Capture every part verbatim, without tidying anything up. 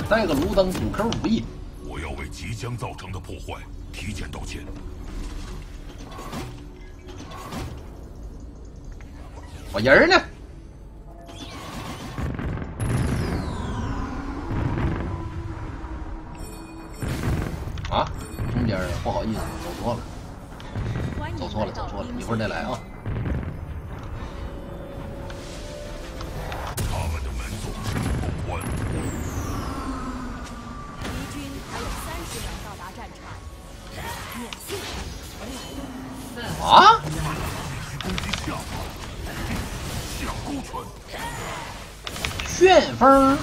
带个卢登补 Q 五亿。 我要为即将造成的破坏提前道歉。 我人呢？啊，中间不好意思，走错了，走错了，走错了，一会儿再来啊。 啊！旋风，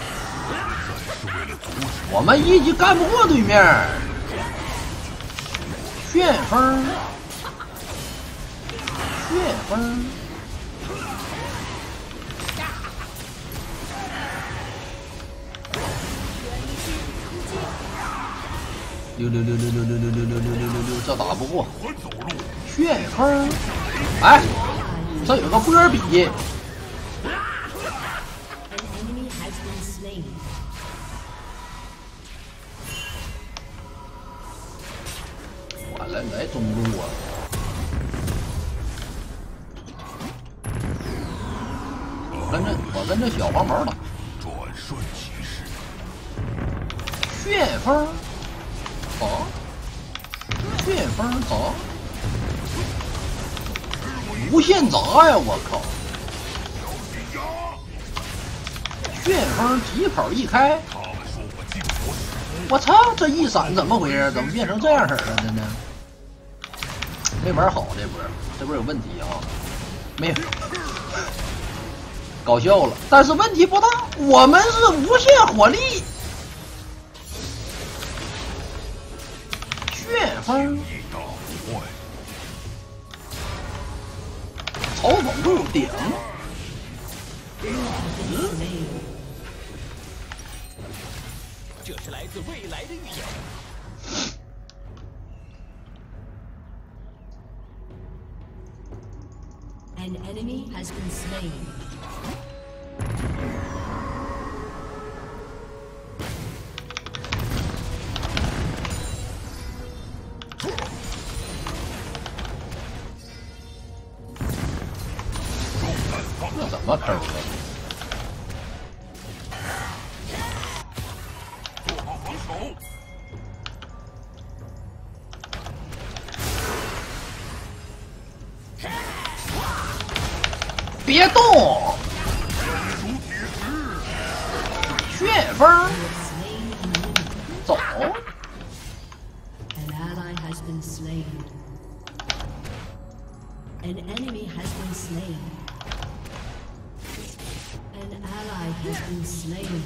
我们一级干不过对面。旋风，旋风。溜溜溜溜溜溜溜溜溜溜溜溜溜，这打不过。旋风，哎，这有个波比。 完了，来中路啊！我跟着我跟着小黄毛打。 转瞬即逝。 旋风，走！旋风走！无限砸呀！我靠！旋风疾跑一开。我操！这一闪怎么回事？怎么变成这样式了？真的？ 没玩好这波，这波有问题啊！没有，搞笑了。但是问题不大，我们是无限火力，旋风，嘲讽住顶，嗯， 这是来自未来的预言。 An enemy has been slain. 这怎么坑的？ 做好防守。 别动！旋风，走。 An ally has been slain. An enemy has been slain. An ally has been slain.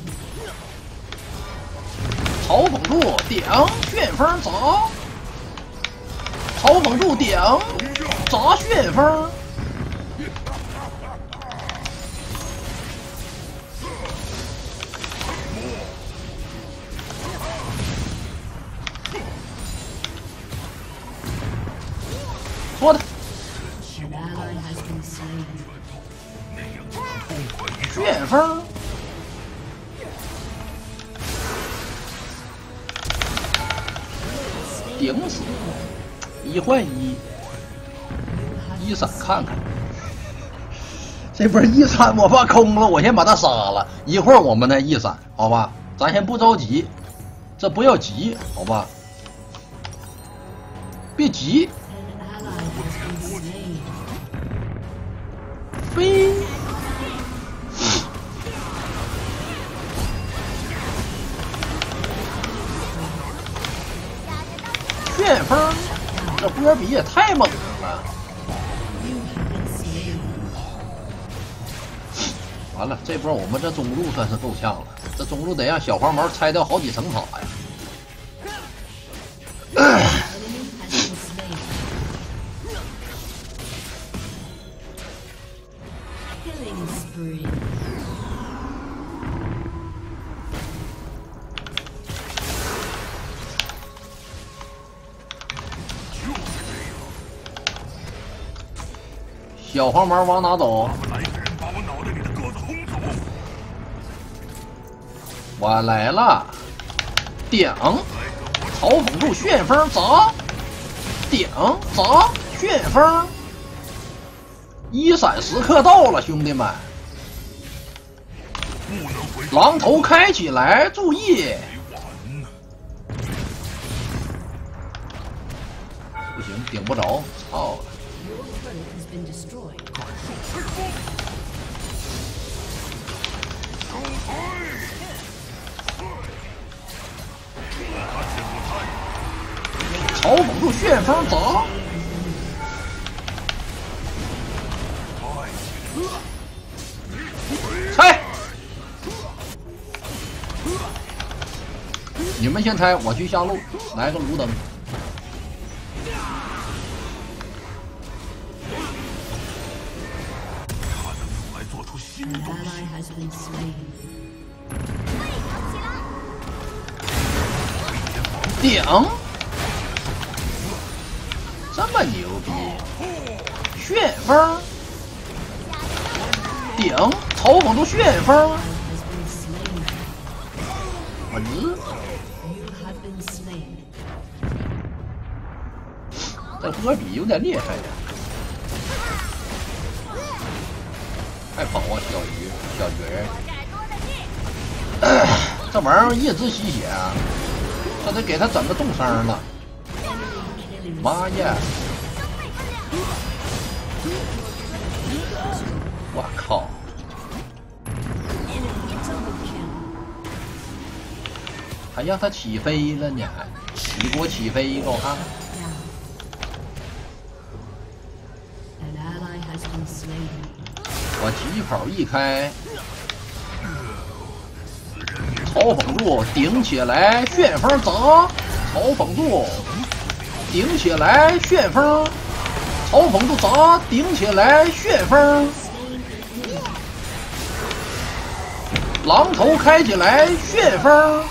嘲讽住顶，旋风走。嘲讽住顶，砸旋风。 说的，旋风，顶死，一换一，一闪看看，这波一闪我怕空了，我先把他杀了，一会儿我们再一闪，好吧？咱先不着急，这不要急，好吧？别急。 飞，旋风，这波比也太猛了！完了，这波我们这中路算是够呛了，这中路得让小黄毛拆掉好几层塔呀！小黄毛往哪走？ 来个人把我脑袋里的鸽子轰走！ 我来了，顶，嘲讽住旋风砸，顶砸旋风，一闪时刻到了，兄弟们，榔头开起来，注意，不行，顶不着，操了。 Your turret has been destroyed. 嘲讽住旋风砸，猜，你们先猜，我去下路，来个卢登。 来做出新 An 东西。 ally has been slain. 顶，这么牛逼！旋风，顶，嘲讽住旋风， Has been slain. 我日， You have been slain. 这波比有点厉害呀！快跑啊，小鱼，小鱼儿！这玩意儿一直吸血啊！ 这得给他整个重伤了，妈呀！我靠！还让他起飞了呢，你给我起飞给我看看！ An ally has been slain. 我疾跑一开，嘲讽住顶起来，旋风砸，嘲讽住顶起来，旋风，嘲讽住砸，顶起来，旋风，榔头开起来，旋风，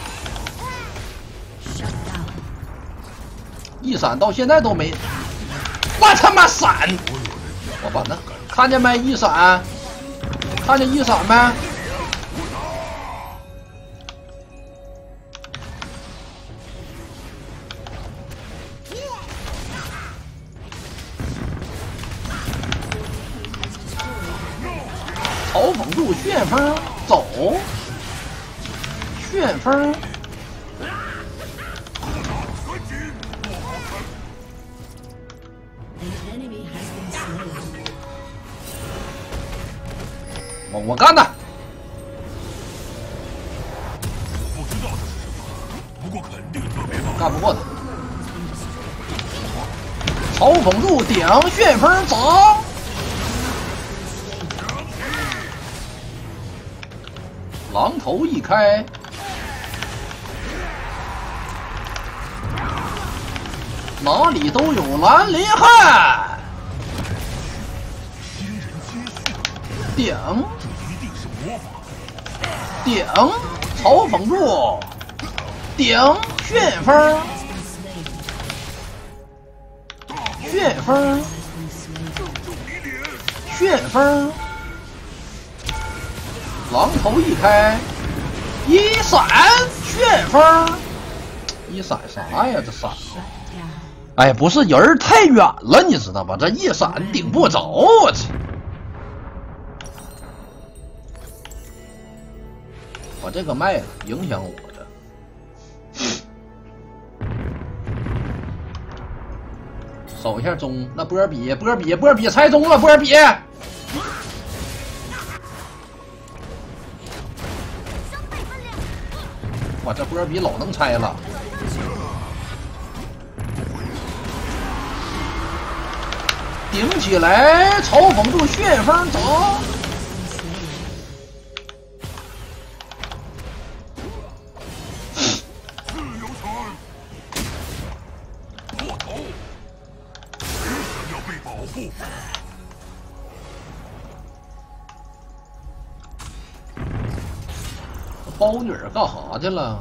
Shut down. 一闪到现在都没，我他妈闪！我把那看见没？一闪，看见一闪没？ 嘲讽住旋风走，旋风， An enemy has been slain. 我我干的， 不知道这是什么，不过肯定特别棒。 干不过他。嘲讽住顶，旋风砸，榔头一开，哪里都有兰陵汉， 新人接续， 顶这一定是魔法。 顶，嘲讽住顶，旋风。 Has been slain. 旋风， Has been slain. 旋风，榔头一开，一闪，旋风，一闪啥呀？这闪的， Shut down. 哎，不是人儿太远了，你知道吧？这一闪顶不着，我去！我这个卖了，影响我这。守一下中，那波比，波比，波比猜中了，波比。哇，这波比老能猜了。顶起来，嘲讽住旋风走。 自由拳，破头，谁想要被保护？ 包女儿干啥去了？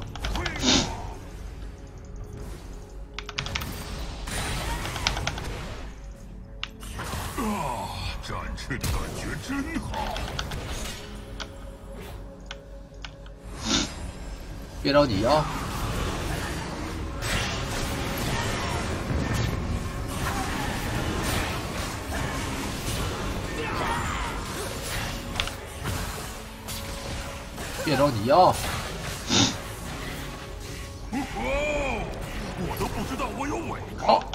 啊，展翅的感觉真好。 别着急啊。别着急啊！ 哦，我都不知道我有尾巴。 好，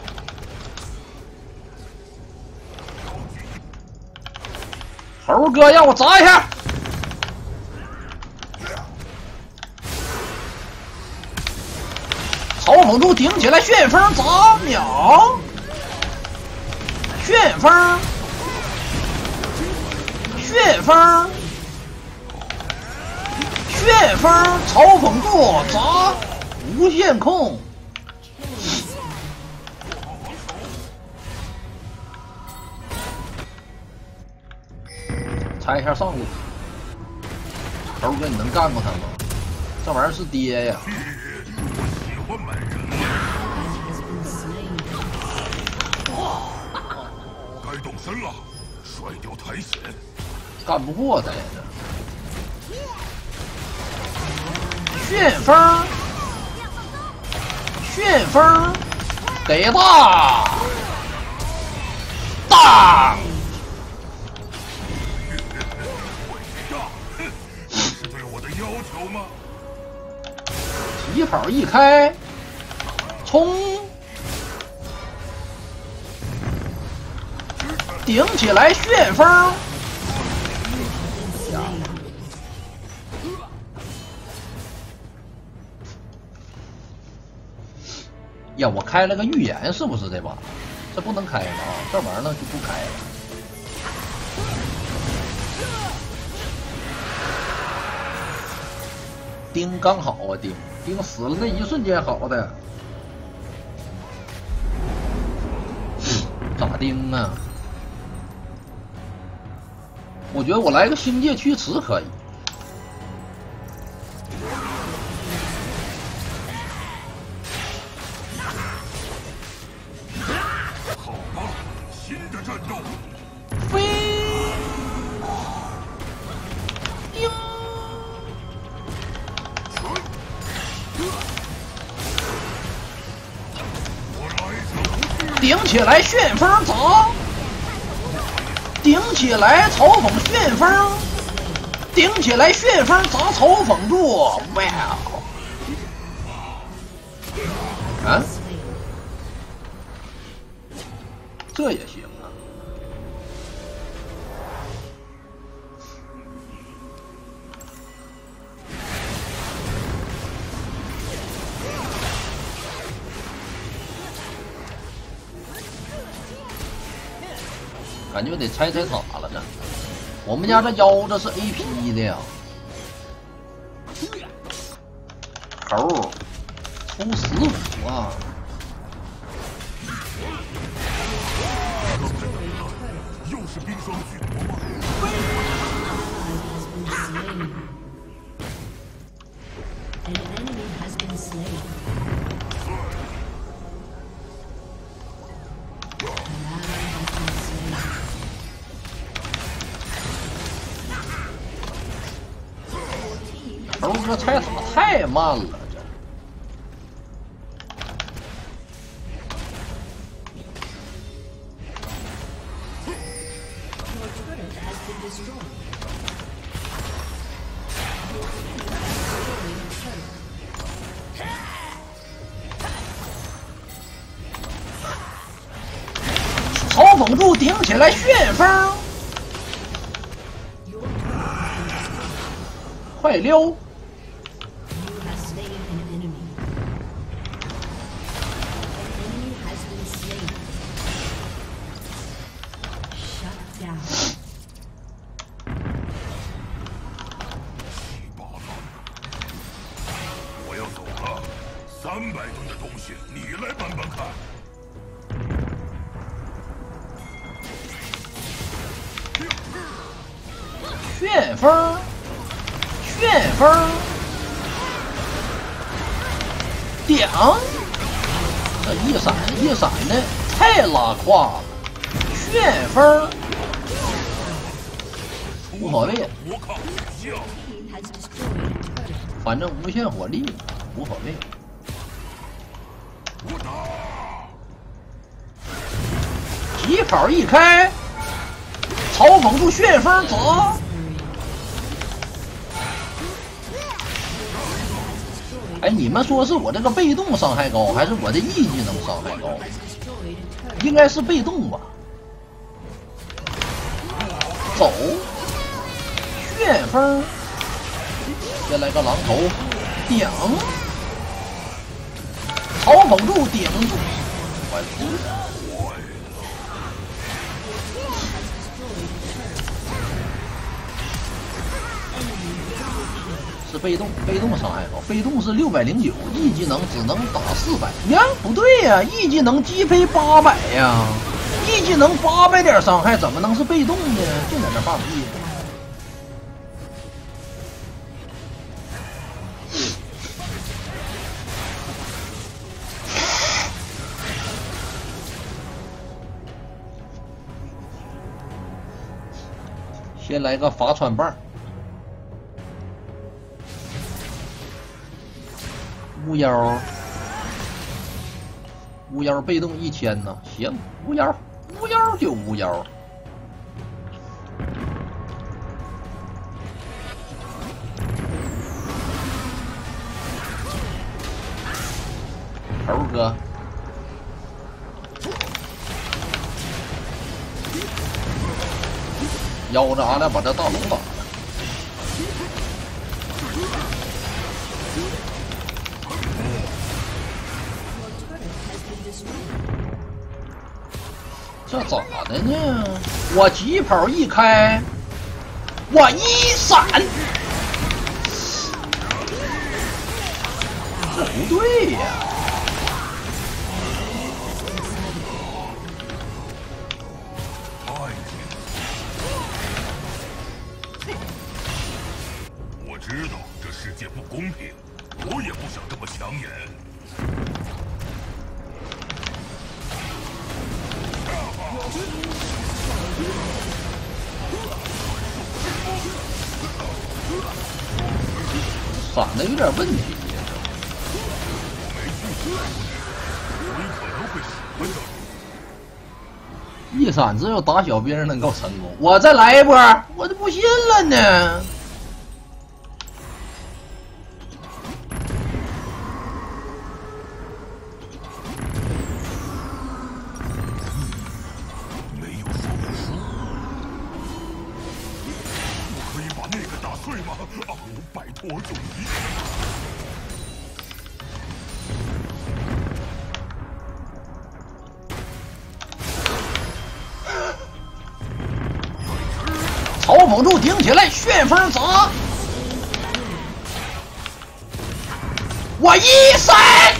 猴哥让我砸一下。嘲讽柱顶起来，旋风砸秒，旋风，旋风。旋风嘲讽柱砸无限控，猜一下上路，猴哥你能干过他吗？这玩意儿是爹呀！ 我喜欢买人。该动身了，甩掉苔藓。 干不过他呀这。旋风，旋风，给大，大， 伟大，哼，这是对我的要求吗？ 起跑一开，冲，顶起来旋风。呀，我开了个预言，是不是这把？这不能开了啊！这玩意儿呢就不开了。钉刚好啊，钉钉死了那一瞬间好的。咋钉啊？我觉得我来个星界驱驰可以。顶起来旋风砸，顶起来嘲讽旋风，顶起来旋风砸嘲讽柱，哇！啊，这也行啊。感觉得拆拆塔了呢。我们家这腰子是 A P 的呀。猴抽十五啊！ 又是冰霜巨魔吗？ An enemy has been slain. An ally has been slain. 猴哥拆塔太慢了，这。 Your turret has been destroyed. 嘲讽柱顶起来旋风，快溜！ You have slain an enemy. An enemy has been slain. Shut down. 七八万，我要走了。三百吨的东西，你来搬搬看。 旋风，旋风，顶！这一闪一闪的，太拉胯了。旋风，无所谓。 我靠，像 He has destroyed a turret. 反正无限火力无所谓。疾跑一开，嘲讽住旋风走。哎，你们说是我这个被动伤害高，还是我的 E 技能伤害高？应该是被动吧。走，旋风，先来个狼头，顶，嘲讽住顶住，完是被动，被动伤害高，被动是六百零九 ，E 技能只能打四百。呀，不对呀 ，E 技能击飞八百呀 ，E 技能八百点伤害，怎么能是被动呢？就在那放屁。先来个伐川棒。巫妖，巫妖被动一千呢，行，巫妖，巫妖就巫妖。猴哥，腰着俺俩把这大龙打了。这咋的呢？我疾跑一开，我一闪，这不对呀！ 我知道这世界不公平，我也不想这么抢眼。 闪的有点问题，一闪只有打小兵能够成功。我再来一波，我就不信了呢。 没有说不输，我可以把那个打碎吗？啊，拜托就你。 嘲讽住顶起来，旋风砸！我一闪，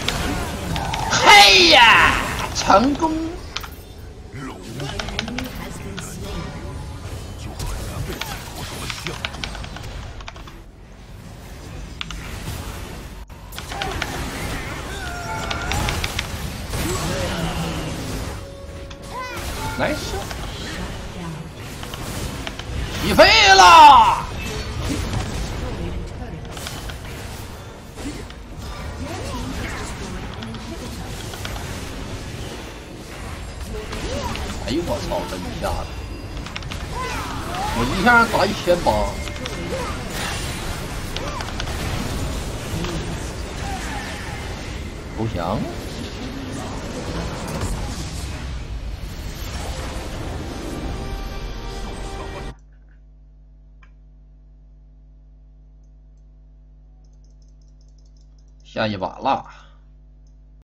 嘿呀，成功！ 龙就很难被摆脱什么项目。 来射！起飞了！哎呦我操！这一下子，我一下打一千八，投降。下一把了。